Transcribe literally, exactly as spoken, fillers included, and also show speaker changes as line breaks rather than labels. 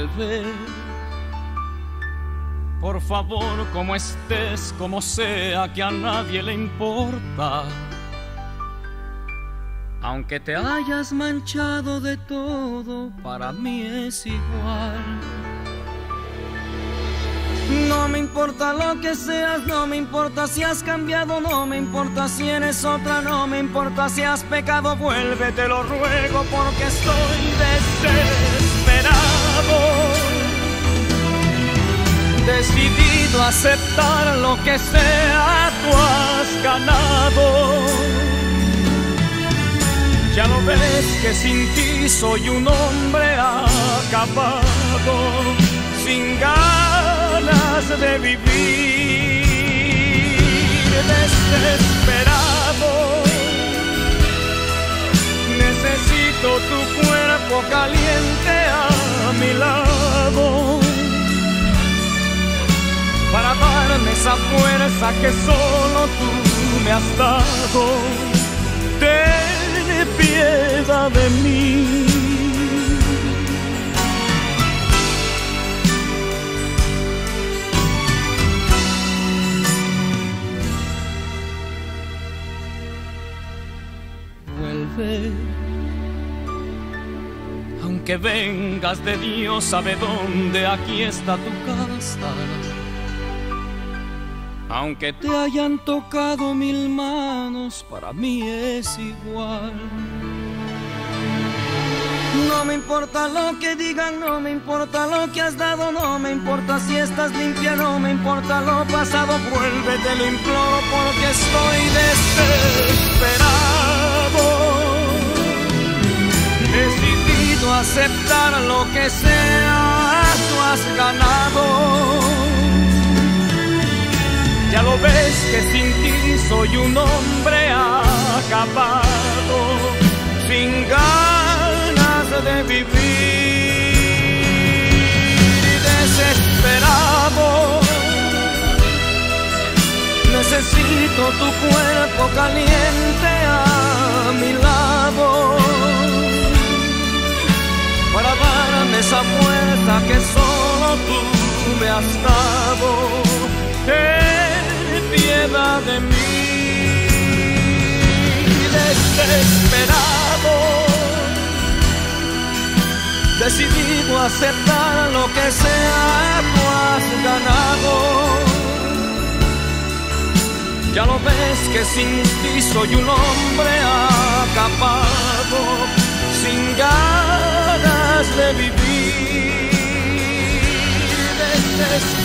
Vuelve, por favor, como estés, como sea, que a nadie le importa. Aunque te hayas manchado de todo, para mí es igual. No me importa lo que seas, no me importa si has cambiado, no me importa si eres otra, no me importa si has pecado. Vuelve, te lo ruego, porque estoy desesperado, decidido a aceptar lo que sea, tú has ganado. Ya lo ves que sin ti soy un hombre acabado, sin ganas de vivir, desesperado. Necesito tu cuerpo caliente a mi lado, para darme esa fuerza que solo tú me has dado. Ten piedad de mí. Vuelve, aunque vengas de Dios sabe dónde, aquí está tu casa. Aunque te hayan tocado mil manos, para mí es igual. No me importa lo que digan, no me importa lo que has dado, no me importa si estás limpia, no me importa lo pasado. Vuelve, te lo imploro, porque estoy desesperado, decidido a aceptar lo que sea, tú has ganado. Ya lo ves que sin ti soy un hombre acabado, sin ganas de vivir, desesperado. Necesito tu cuerpo caliente a mi lado, para darme esa fuerza que solo tú me has dado. Ten piedad de mí, desesperado, decidido a aceptar lo que sea, tú has ganado. Ya lo ves que sin ti soy un hombre acabado, sin ganas de vivir, desesperado.